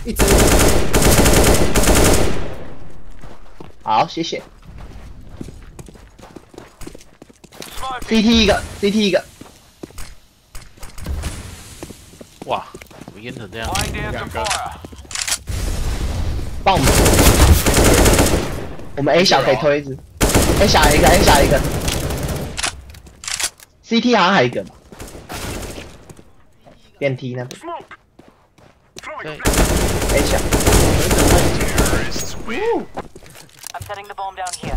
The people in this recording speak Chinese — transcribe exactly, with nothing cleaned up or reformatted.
一直。 好，谢谢。C T 一个 ，C T 一个。 哇，怎么淹成这样？ 两个。 帮我们，我们 A 小可以推一只 ，A 小一个 ，A 小一个 ，C T 好像还有一个吧，电梯那边。 对 ，A 小。 I'm setting the bomb down here.